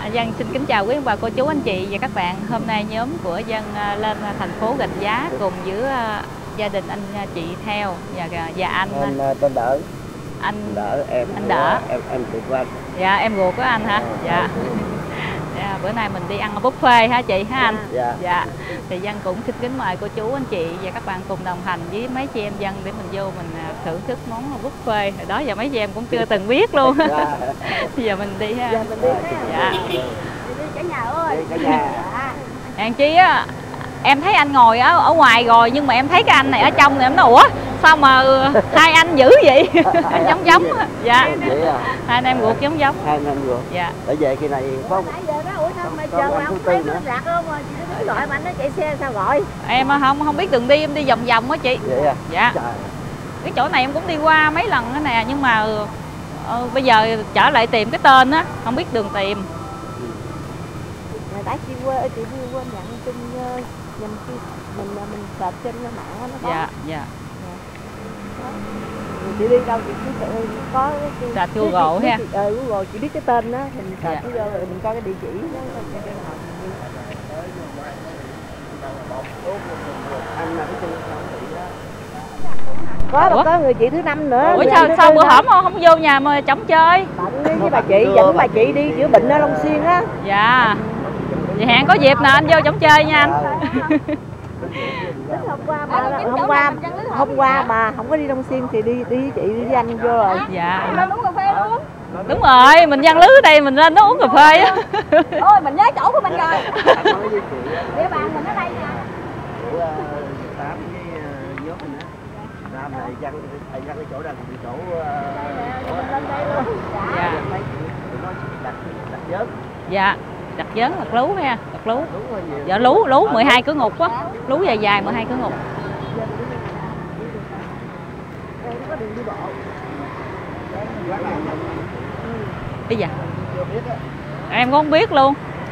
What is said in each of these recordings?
Dân xin kính chào quý ông bà cô chú anh chị và các bạn. Hôm nay nhóm của Dân lên thành phố Rạch Giá cùng với gia đình anh chị Theo và anh tên Đỡ. Anh Đỡ em. Anh Đỡ. Em ruột của anh. Dạ em ruột của anh hả? Dạ. Dạ, bữa nay mình đi ăn buffet hả chị hả anh? Dạ. Dạ. Thì Dân cũng xin kính mời cô chú anh chị và các bạn cùng đồng hành với mấy chị em Dân để mình vô mình thưởng thức món buffet. Hồi đó giờ mấy chị em cũng chưa từng biết luôn. Bây giờ mình đi ha. Giờ mình đi ha. Dạ. Đi cả nhà ơi. Cả nhà. Hàng chi á, em thấy anh ngồi ở ngoài rồi nhưng mà em thấy cái anh này ở trong thì em nói ủa sao mà hai anh dữ vậy? Giống. Dạ. Hai anh em ruột giống. Hai anh em ruột. Dạ. Để về khi này có Nãy giờ đó ủa sao mà chờ mà không thấy nó lạc không mà chị nó gọi mà anh nó chạy xe sao gọi? Em không biết đường đi, em đi vòng vòng á chị. Vậy à? Dạ. Trời. Cái chỗ này em cũng đi qua mấy lần đó nè nhưng mà bây giờ trở lại tìm cái tên á, không biết đường tìm. Nãy chị quên nhận trên nhầm khi mình search trên mạng nó có. Dạ. Chị đi đâu chị cứ có cái Search Google ha. Google chị biết cái tên đó mình search vô rồi mình coi cái địa chỉ đó. Có người chị thứ năm nữa. Ủa sao bữa hổm không vô nhà mà chổng chơi? Bận với bà chị, dẫn bà chị đi chữa bệnh ở Long Xuyên á. Dạ. Vậy hẹn có dịp nào anh vô chổng chơi nha anh. Hôm qua bà không có đi Long Xuyên thì đi với chị đi với anh vô rồi. Dạ. Lên uống cà phê luôn. Đúng rồi, mình Văn Lứ ở đây mình lên nó uống cà phê á. Ôi mình nhớ chỗ của mình rồi. Địa bàn mình ở đây nè. Tám cái nhốt này nữa. Nam này Văn cái chỗ đang chỗ lên đây luôn. Dạ. Nó đặt vớt. Dạ. Đặt vớn đặt lú ha, đặt lú. Dạ lú 12 cửa ngục á. Lú dài 12 cửa ngục. Bây giờ em cũng không biết luôn.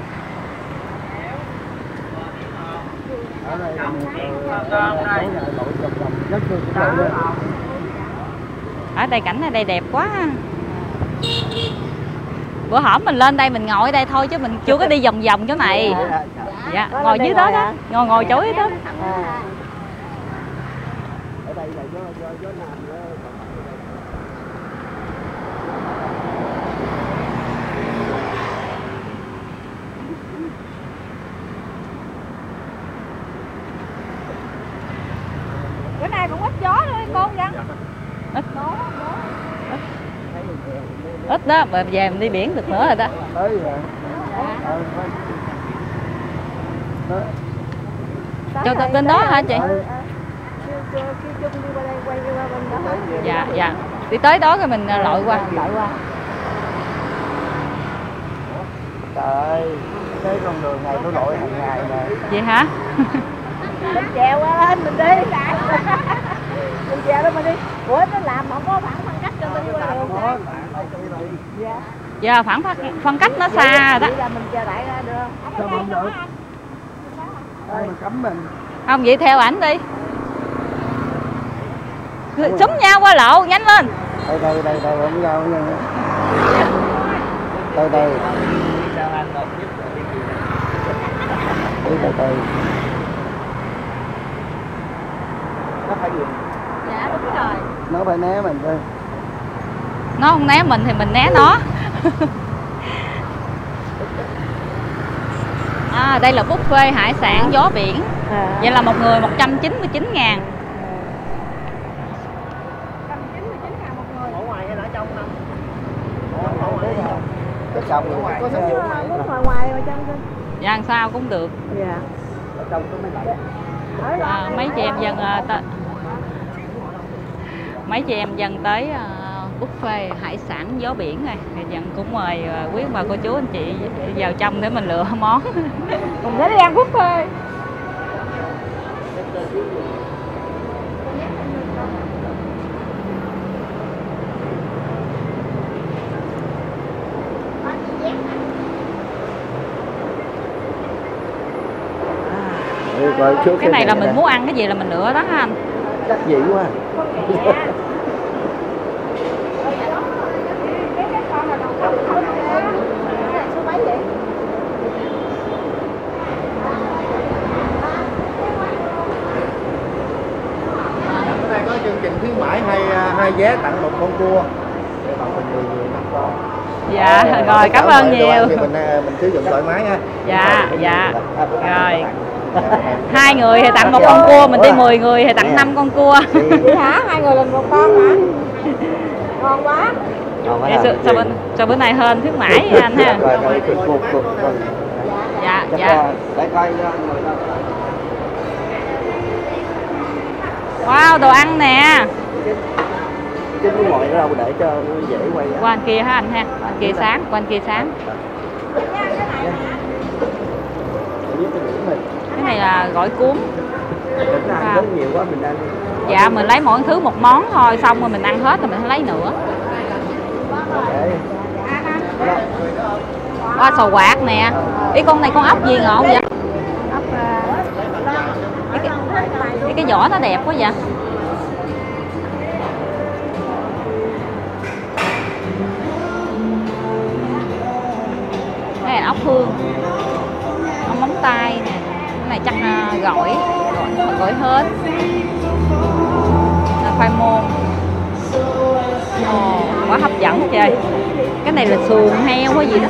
Ở đây cảnh ở đây đẹp quá. Bữa hổm mình lên đây mình ngồi ở đây thôi chứ mình chưa có đi vòng vòng chỗ này. Dạ, ngồi dưới đó đó, ngồi chỗ đó. Ở đây là gió nam nữa. Bữa nay cũng ít gió thôi con Văn. Ít đó, mà về mình đi biển được nữa rồi đó. Tới rồi. Cho bên đó hả chị? Dạ. Đi tới đó rồi mình lội qua. Trời ơi, cái con đường này tôi lội hàng ngày nè. Vậy hả? Mình chèo qua lên mình đi. Mình chèo đó mình đi. Ủa nó làm mà không có phản cách cho mình qua đường đó. Dạ phân cách nó xa rồi đó. Là mình chờ đại ra được. Sao mình được? Đây mình cấm mình. Không vậy theo ảnh đi. Súng nhau qua lộ nhanh lên. Đây không nhau nha. Đây. Đi từ. Nó phải gì? Dạ đúng rồi. Nó phải né mình thôi. Nó không né mình thì mình né nó. Đây là buffet hải sản gió biển. Vậy là một người 199.000. 199.000 một người. Ở ngoài hay ở trong không? Ở ngoài. Có xong rồi. Có xong rồi. Ngoài ở trong thôi. Dạ làm sao cũng được. Dạ. Ở trong có mấy lạnh. Mấy chị em dân mấy chị em dân tới buffet hải sản gió biển này thì Dân cũng mời quý bà cô chú anh chị vào trong để mình lựa món. Mình sẽ đi ăn buffet. Cái này là mình muốn ăn cái gì là mình lựa đó ha anh. Chắc dị quá. Số mấy vậy? vé tặng một con cua để bằng mình 10 người 5 con. Dạ rồi, cảm ơn nhiều. Thì mình sử dụng thoải mái ha. Dạ dạ rồi. 2 người thì tặng một con cua, mình đi 10 người thì tặng 5 con cua. Vậy hả? 2 người lần một con hả? Ngon quá. Sao bữa nay hên khuyến mãi vậy anh ha. Dạ dạ. Để coi. Wow, đồ ăn nè. Chứ nó ngồi ở đâu để cho nó dễ quay. Qua anh kia hả anh ha? Anh kia sáng, qua anh kia sáng. Cái này là gỏi cuốn. Nhiều quá mình ăn. Dạ, mình lấy mỗi thứ một món thôi, xong rồi mình ăn hết rồi mình không lấy nữa. Qua sò quạt nè. Ý con này con ốc gì ngộ vậy? Ốc cái vỏ nó đẹp quá vậy. Cái này là ốc hương, ốc móng tay nè. Cái này chắc gỏi hết. Khoai môn. Quá hấp dẫn trời. Cái này là sườn heo hay gì đó.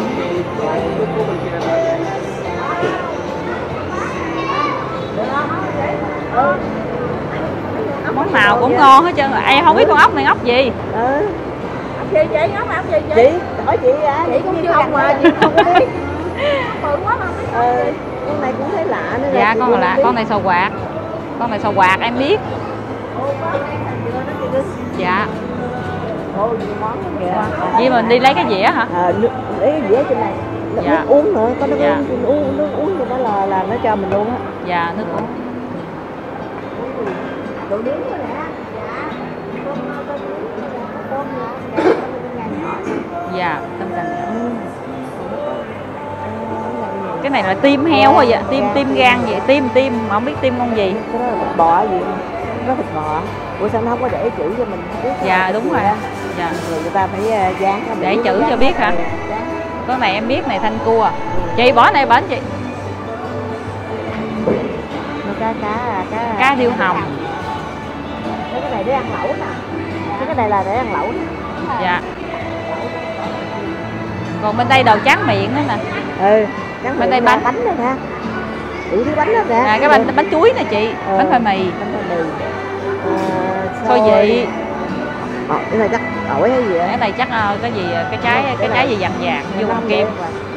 Món nào cũng ngon hết trơn. Em không biết con ốc này ốc gì. Ốc gì chị? Ốc gì chị? Hỏi chị ra. Chị cũng chưa gặp mà chị không có biết. Bự quá mà không biết. Con này cũng thấy lạ nữa. Dạ con là lạ, con này sò quạt. Con này sò quạt em biết. Dạ. Vậy mình đi lấy cái dĩa hả? Lấy cái dĩa trên này. Dạ. Nước uống nữa, có nước uống, nước uống thì nó là nó cho mình luôn á. Dạ, nước uống. Đồ nướng nữa nè. Dạ, tôm càng nhỏ. Cái này là tim heo thôi vậy, tim gan vậy, tim mà không biết tim con gì. Cái đó là thịt bò gì? Nó thịt bò. Ủa sao nó không có để chữ cho mình biết? Dạ đúng rồi. Dạ. Rồi người ta phải dán để chữ cho biết hả? Con này em biết này, thanh cua. Chị bỏ này bển chị. Cá điêu hồng. Cái này để ăn lẩu nè. Cái này là để ăn lẩu nè. Dạ. Còn bên đây đồ tráng miệng nữa nè. Bên đây bánh nữa nè. Đủ thứ bánh đó nè. Cái bánh chuối nè chị, bánh khoai mì. Xôi vị. Cái này chắc ổi hay gì á? Cái này chắc cái gì cái trái gì vàng vàng vô bằng kim.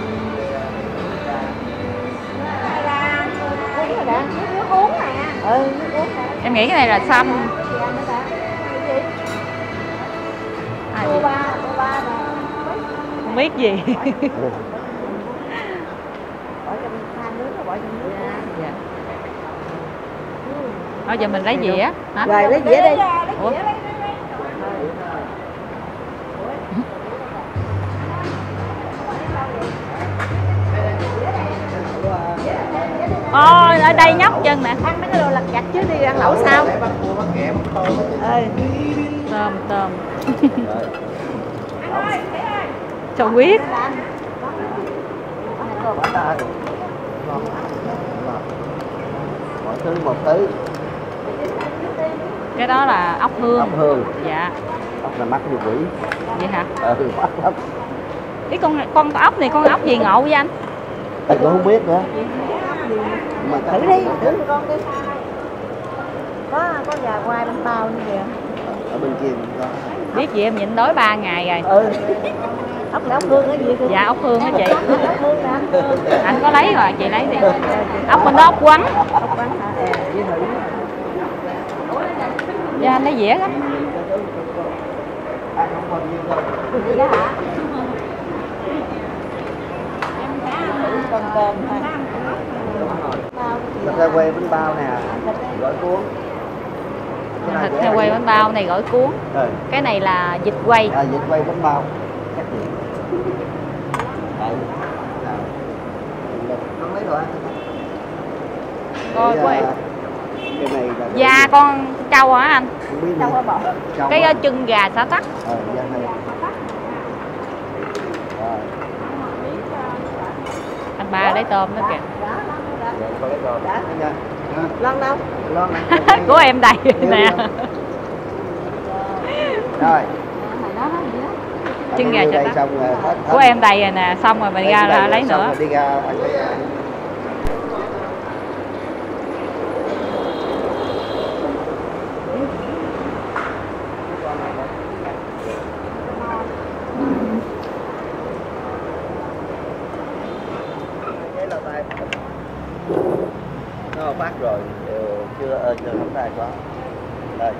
Nước uống nè. Em nghĩ cái này là xăm. Không biết gì. Thôi giờ mình lấy dĩa hả? Rồi lấy dĩa đi. Ủa? Ôi ở đây nhóc chân nè. Ăn mấy cái đồ lặt vặt chứ đi ăn lẩu sao? Tôm. Cho biết. Mỗi thứ một tí. Cái đó là ốc hương. Ốc hương. Dạ. Ốc là mắc như quỷ. Vậy hả? Mắc lắm. Ý con ốc này con ốc gì ngộ vậy anh? Anh cũng không biết nữa. Thử đi, thử con đi. Có gà quay bánh bao nữa kìa. Ở bên kia cũng có. Biết gì em nhịn đói 3 ngày rồi. Ốc là ốc hương cái gì? Dạ ốc hương á chị. Ốc hương nè. Anh có lấy rồi, chị lấy đi. Ốc bên đó ốc quắn. Ốc quắn hả? Đi thử. Dạ anh lấy dĩa đó. Gì đó hả? Con tôm thôi. Thịt heo quay bánh bao nè, gỏi cuốn. Thịt heo quay bánh bao này gỏi cuốn. Cái này là vịt quay. Vịt quay bánh bao. Con lấy đồ ăn. Coi của em. Cái này là da con trâu hả anh? Trâu hả bò? Cái chân gà xả tắc. Da này. Anh ba lấy tôm đó kìa. Lon đâu? Lon Của em đầy nè. Rồi. Trứng gà cho tắt. Xong rồi, Của em đầy rồi nè, xong rồi mình ra là lấy nữa. Rồi đi ra ăn cái nó phát rồi, chưa không tay quá. Đây.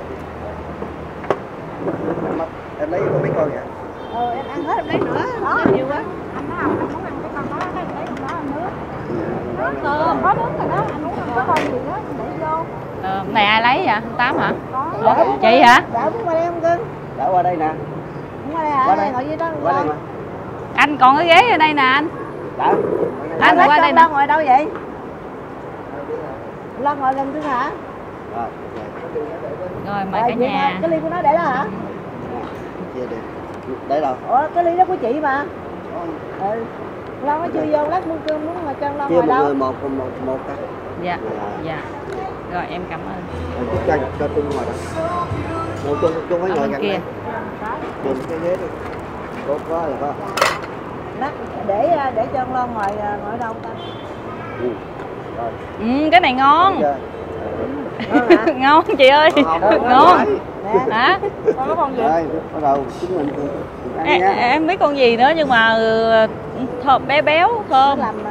Em lấy có mấy con vậy? Em ăn hết em lấy nữa. Đó, nhiều quá. Anh nói không muốn ăn cái con đó, cái lấy con đó ăn nước. Cơm có nước rồi đó, anh muốn ăn cái con gì đó để vô. Này ai lấy vậy? Tám hả? Có. Chị hả? Đã muốn qua đây không cưng? Đã qua đây nè. Muốn qua đây hả? Qua đây. Ngồi dưới đó. Qua đây mà. Anh còn cái ghế ở đây nè anh. Đã. Anh qua đây nè. Ngồi đâu vậy? Lo ngồi gần cưng hả? Rồi. Rồi mời cả nhà. Cái ly của nó để đó hả? Chia đi. Để đâu? Ủa cái ly đó của chị mà. Ừ. Lo nó chưa vô lát muốn cơm muốn mà chân lo Chia ngồi một đâu? người một cái. Dạ. Dạ. Rồi em cảm ơn. Cho tôi ngồi đó. Ngồi tôi phải Ở ngồi bên gần kia. đây. Dùng cái ghế đi. Tốt quá là có. Lát để cho lo ngồi đâu ta? Ừ. Rồi. Cái này ngon. Ngon hả? Ngon chị ơi. Ngon. Nè. Hả? Con có con gì? Rồi, bắt đầu chúng mình ăn nha. Em biết con gì nữa nhưng mà thơm béo béo thơm. Làm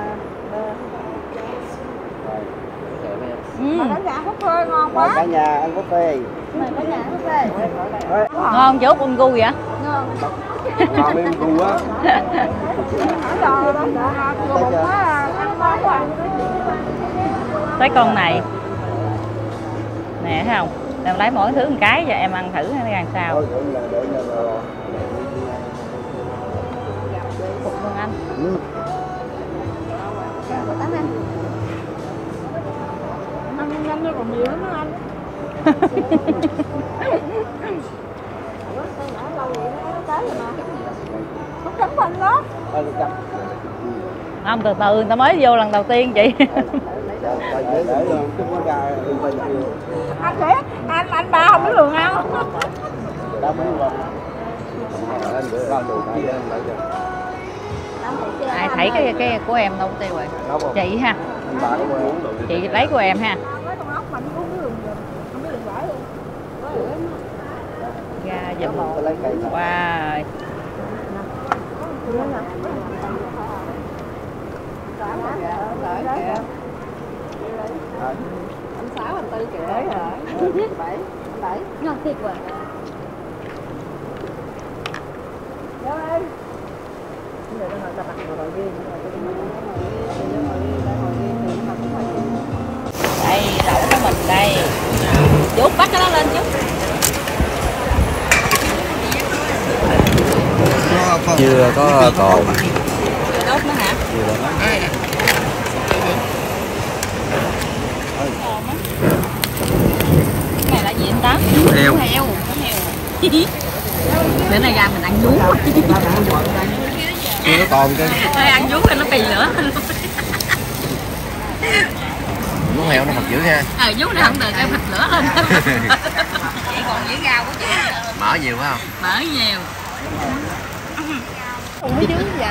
mà bánh gà hút phê ngon Rồi, quá. cả nhà ăn buffet. Mày bánh gà hút phê. Ngon chứ ung gu vậy? Ngon. Ngon bên gu á. Hỏi đồ đó. Bụng quá ăn ngon quá. Tới con này nè thấy không, em lấy mỗi thứ một cái cho em ăn thử nó làm sao. Thôi, để Phục luôn anh. Ăn nhanh nó còn nhiều lắm đó anh. Không cấm mình đó. Không, từ từ người ta mới vô lần đầu tiên chị. để luôn cái con gà bên Anh sẽ anh ba không biết đường ăn. đã mấy lần anh bữa ra đồ kia em lại cho Ai thấy cái của em đâu tiêu rồi. Chị ha. bà có muốn đồ Chị lấy của em ha. Mấy con ốc mình cũng biết đường không biết đường gỏi luôn. Ra dùm. có lấy cây nào. Wow. Anh 6 anh 4 kìa rồi. 7 ngon thiệt quá. Vô đi. Người ta ngồi ta đặt ngồi riêng, Đây đậu của mình đây. Chút bắt cái đó lên chút. Chưa có cồn. Chưa đốt nữa hả? Cái này là gì anh Tám? Vú heo. Heo. Bữa nay ra mình ăn vú. Chưa có cồn chứ. Thôi ăn vú nó bì lửa. Vú heo nó thật dữ ha. Vú này không được em thịt lửa lên. Chị còn dĩa rau của chị. Mỡ nhiều phải không? Mỡ nhiều. không có dướng vậy.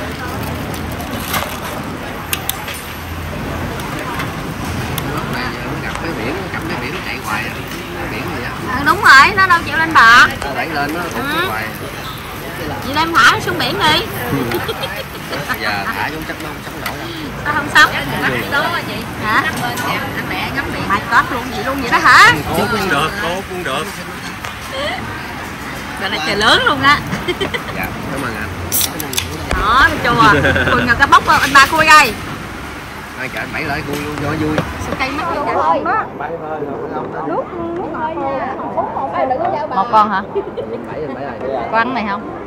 Gặp cái biển nó chạy hoài à. Biển gì vậy? Đúng rồi, nó đâu chịu lên bờ. Đẩy lên nó chạy hoài. Vậy đem thả nó xuống biển đi. Giờ thả xuống chắc nó không sống nổi đâu. Nó không sống. Chị. Hả? Ăn mẹ ngắm biển. Mày có luôn vậy đó hả? Cố cũng được. Rồi là trời lớn luôn á. Dạ, cảm ơn anh. Đó, cái chùa. Cùng nhau cái bóc anh ba khui đây. Ai chở anh bảy lại vui luôn cho vui. Cây mắt Thôi đó. Nước thôi nha. Một con hả? Bảy rồi. Có ăn này không?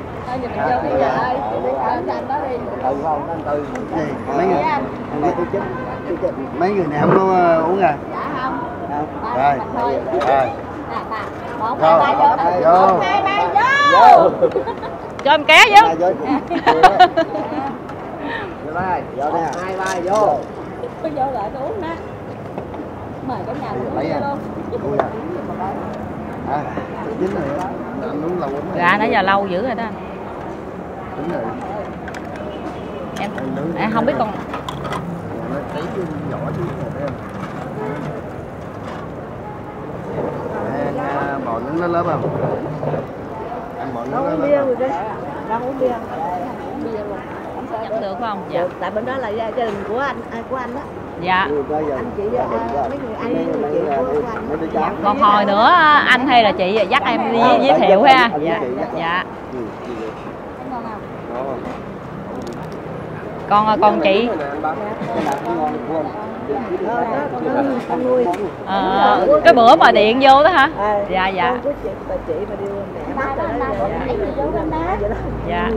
Mấy người này không có uống à? Dạ không. Rồi. Rồi. Một, hai, ba vô. Vô. Một, hai, ba vô. Cho em ké chứ. Vô đây. Vô nè. 2, 3 vô. Tôi vô lại tôi uống đó. Mời cả nhà uống Lấy luôn. À, chín rồi. Anh nướng lâu lắm. Gà nãy giờ lâu dữ rồi đó. Chín rồi. Em không biết con. Nó cháy chứ nhỏ chứ em. Ăn bò nướng nó lớn không? Ăn bò nướng nó lớn không? Đang uống bia. Vẫn được không? Dạ. Được, tại bên đó là gia đình của anh đó. Dạ. Anh chị mấy người anh với chị của anh. Còn hồi nữa anh hay là chị dắt em đi giới thiệu ha. Dạ. Dạ. Còn chị cái bữa mà điện vô đó hả? Dạ dạ. Dạ.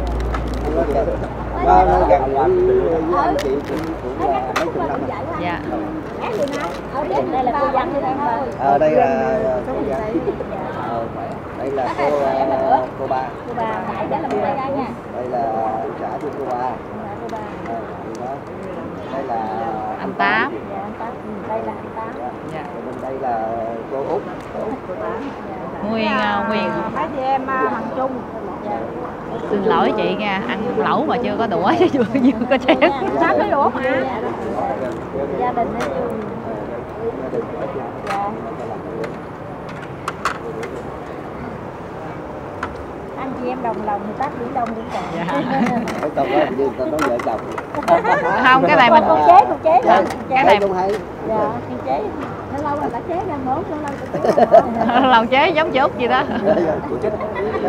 Nó gần với anh chị cũng là mấy chục năm. Dạ. Đây là cô Văn Đây là cô Văn. Đây là cô ba. Đây là xã của cô ba. Đây là Anh Tám. Đây là anh Tám. Dạ. Bên đây là cô Út. Nguyên mấy chị em Hoàng Trung. xin lỗi chị nha, ăn lẩu mà chưa có đũa chứ chưa có chén. Sao cái đũa mà. Gia đình nó chưa. Dạ. Anh chị em đồng lòng thì tác biển đông biển chồng. Dạ. Cái câu đó như ta nói vợ chồng. Không, cái này mình con chế. Cái này không hay. Dạ, con chế. Nó lâu rồi ta chế ra mốt cho lâu ta lòng chế giống chốt gì đó. Của chính.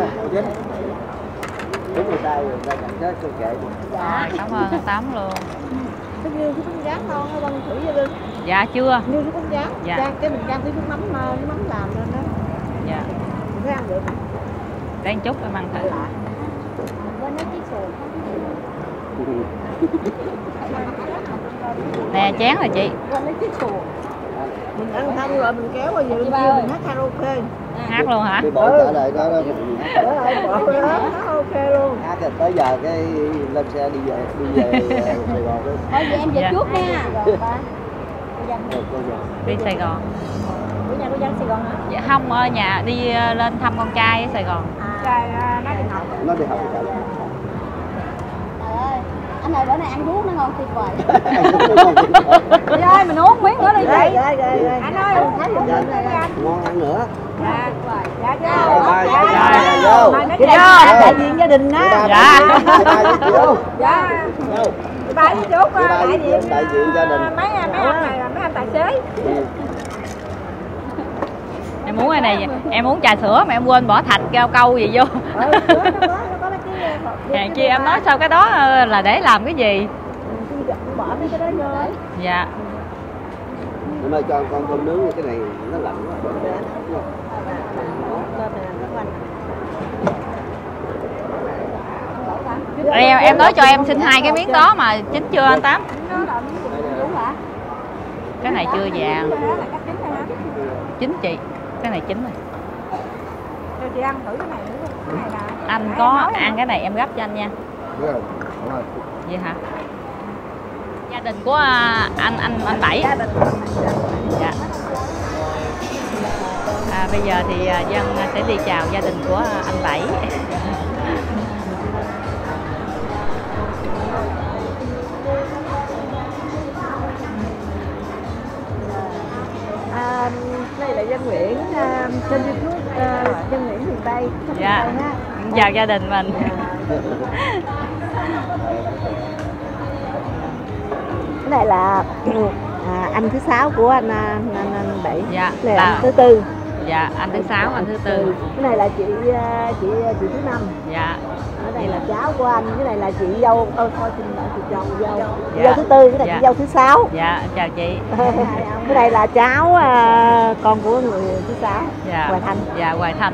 Đúng người ta nhận chết tôi kệ. Dạ, cảm ơn anh Tám luôn. Cái như cái con rán ngon hay băng thủy vậy Linh? Dạ chưa. Như cái con rán. Dạ. Cái mình rang tí nước mắm làm lên đó. Dạ. Mình thấy ăn được. Đang chút em ăn thử. Bên nó chiếc sườn. Nè chén rồi chị. Bên nó chiếc sườn. Mình ăn xong rồi mình kéo qua về bên kia mình hát karaoke. Hát luôn hả? Cái bộ trả lời đó Đó ok luôn. hát rồi tới giờ cái lên xe đi về Sài Gòn đó. Thôi vậy em về trước nha. Đi Sài Gòn. Ở nhà cô Dân Sài Gòn hả? Dạ không, ở nhà đi lên thăm con trai ở Sài Gòn. Trai nó đi học. Nó đi học Trời ơi, anh ơi bữa nay ăn vuốt nó ngon tuyệt vời. Đi ơi mình uống miếng nữa đi chị. Anh ơi uống thấy gì anh? ngon ăn nữa. Dạ. Dạ. Đại diện gia đình đó. Dạ. Dạ. Ba với chú đại diện gia đình. Mấy anh này là mấy anh tài xế. Em muốn cái này, em muốn trà sữa mà em quên bỏ thạch cao câu gì vô. Hèn chi em nói sao cái đó là để làm cái gì? Bỏ mấy cái đó vô. Dạ. Em ơi cho con tôm nướng cái này nó lạnh quá. Em nói cho em xin 2 cái miếng đó mà chín chưa anh Tám? Cái này chưa vàng. Chín chị. Cái này chín rồi. Chị ăn thử cái này nữa. Anh có ăn cái này em gấp cho anh nha. Vậy hả? Gia đình của anh Bảy. Dạ. Bây giờ thì Dân sẽ đi chào gia đình của anh Bảy. Đây là Dân Nguyễn trên YouTube Dân Nguyễn miền Tây. Dạ. Chào gia đình mình. Cái này là anh thứ 6 của anh Bảy. Dạ. Này là anh thứ 4. Dạ, anh thứ 6, anh thứ 4. Cái này là chị thứ 5. Dạ. Ở đây là cháu của anh, cái này là chị dâu. Thôi xin lỗi chị dâu. Dạ. Dâu thứ 4, cái này Dạ. chị dâu thứ 6. Dạ, chào chị. Cái này là cháu con của người thứ 6. Dạ. Hoài Thanh. Dạ, Hoài Thanh.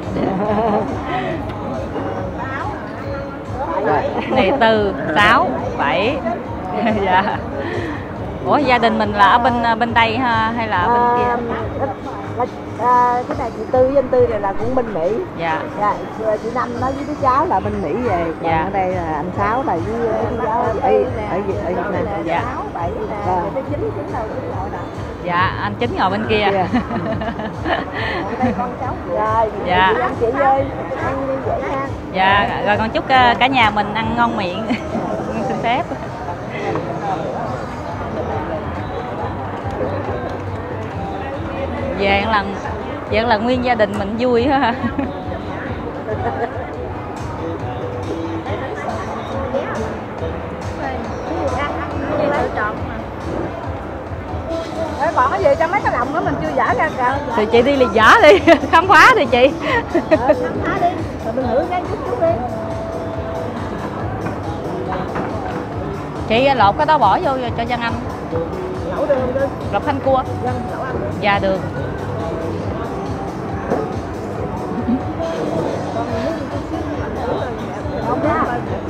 Này 4, 6, 7. Dạ. Ủa gia đình mình là ở bên đây hay là ở bên kia? Cái này chị Tư với anh Tư này là cũng bên Mỹ. Dạ. Dạ, chị Năm nói với đứa cháu là bên Mỹ về. Còn dạ. Ở đây là anh Sáu là với đứa cháu ở Việt Nam. Dạ. 6, 7 nè, 9 đâu chứ gọi đó. Dạ, anh Chính ngồi bên kia. Dạ. Đây con cháu. Rồi, dạ. Ăn chị ơi, ăn đi vậy ha. Dạ, rồi con chúc cả nhà mình ăn ngon miệng. Xin phép. Vậy là nguyên gia đình mình vui ha. Còn cái gì trong mấy cái lòng đó mình chưa dở ra cả. Thì chị đi liền dở đi, khám phá đi chị. Khám phá đi, rồi mình thử cái chút đi. Chị lột cái đó bỏ vô cho Văn Anh. Lẩu đường đi. Lột thanh cua. Dân lẩu ăn được. Dạ được. Không ra.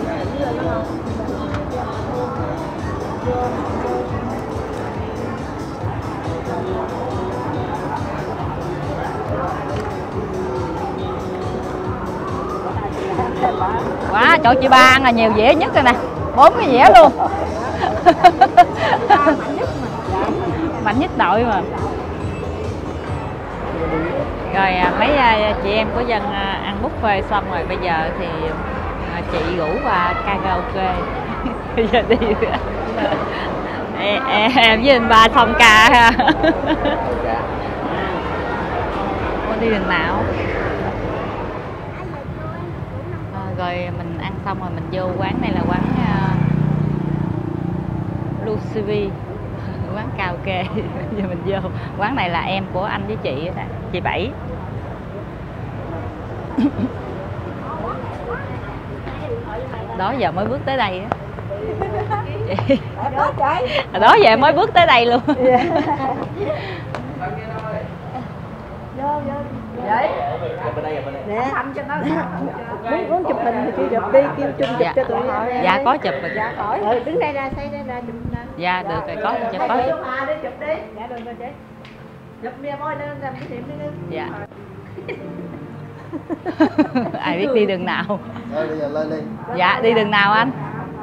Quá, chỗ chị Ba ăn là nhiều dĩa nhất rồi nè. 4 cái dĩa luôn. Mạnh nhất đội mà. Rồi mấy chị em của Dân ăn buffet xong rồi, bây giờ thì chị rủ qua karaoke. Bây giờ đi. Em với anh Ba xong ca ha. Con đi đường nào? Rồi mình ăn xong rồi mình vô quán này là quán Lucy, quán karaoke. Giờ mình vô quán này là em của anh với chị đó, chị Bảy. Đó giờ mới bước tới đây á. Đó giờ mới bước tới đây luôn. Vậy nè, cho nó muốn chụp hình thì chị chụp đi, kêu chung chụp cho tụi nó. Dạ có chụp rồi. Dạ khỏi. Đứng đây ra, xây đây ra chụp. Dạ được rồi, có chụp. Đi chụp đi. Dạ được rồi chị. Chụp mia môi lên làm cái điểm đi. Dạ. Ai biết đi đường nào. Rồi bây giờ lên đi. Dạ đi đường nào anh?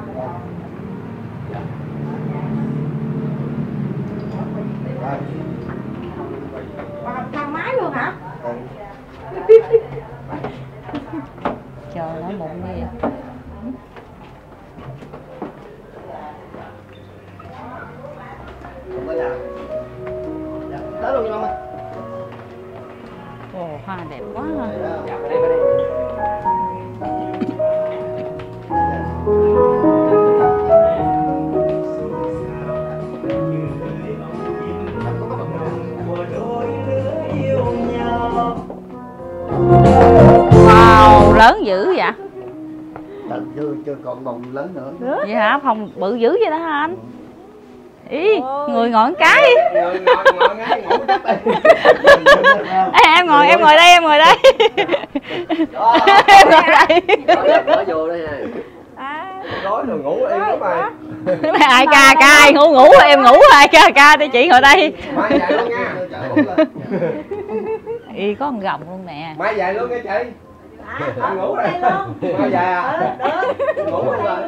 Thang máy luôn hả? Trời nói bụng đi. Tới luôn không? Ồ, hoa đẹp quá. Wow, lớn dữ vậy? Chưa còn bồng lớn nữa. Vậy hả? Phòng bự dữ vậy đó hả anh? Ý, người ngồi một cái. Em ngồi đây, em ngồi đây. Em ngồi đây. Bỏ vô đây nè. Nói rồi ngủ em đó mày. Ai ca ai ngủ em ngủ ai ca đi chị ngồi đây. Mai dậy luôn nha. Ý có con gồng luôn nè. Mai dậy luôn nha chị. Em ngủ đây luôn. Mai dậy à? Được. Ngủ luôn rồi.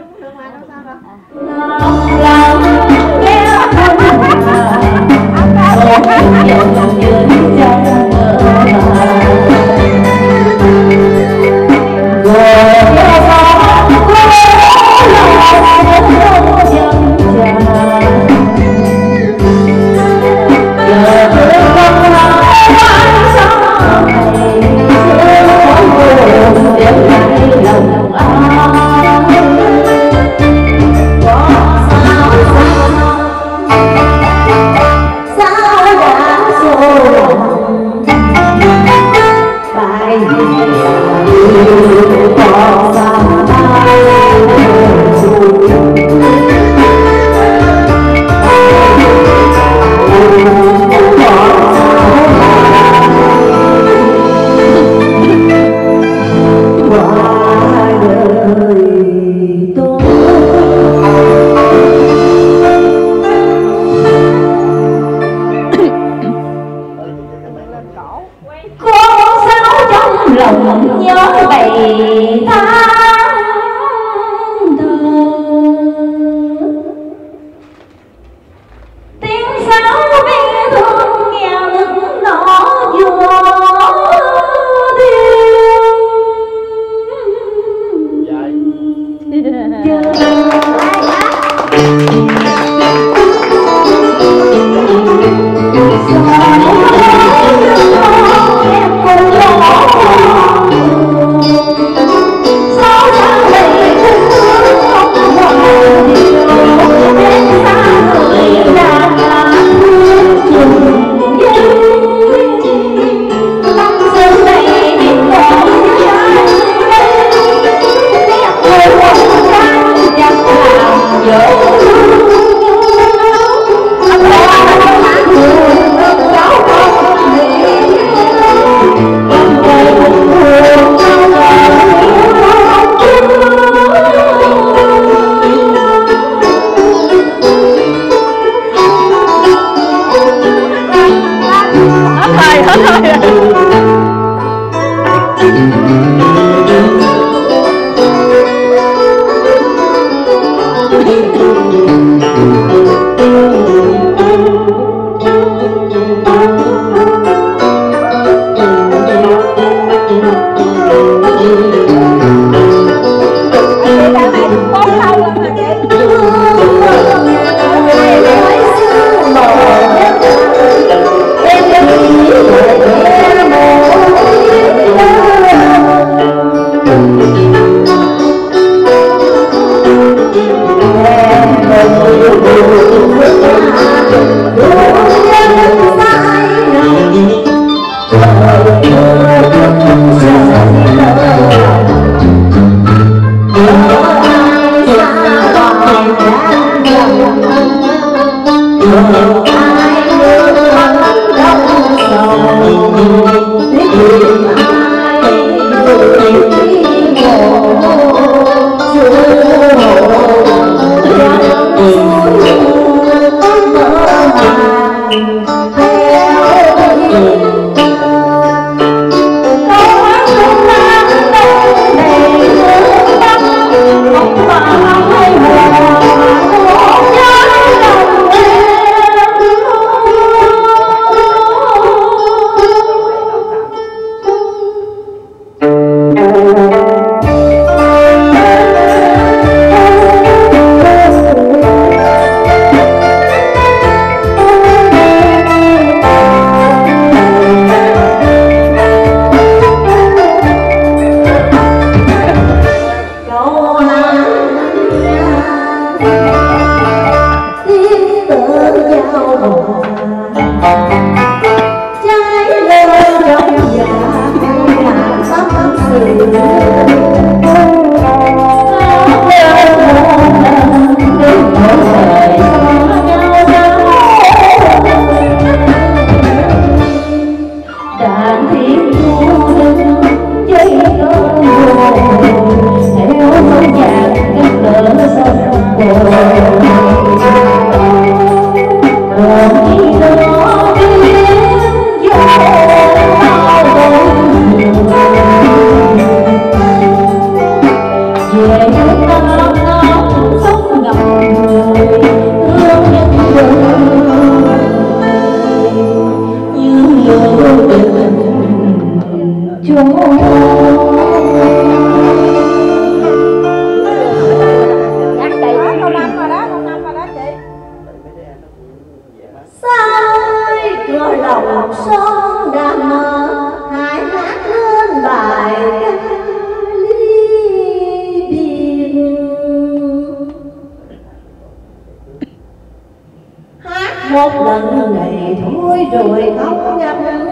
một lần này thôi rồi không gặp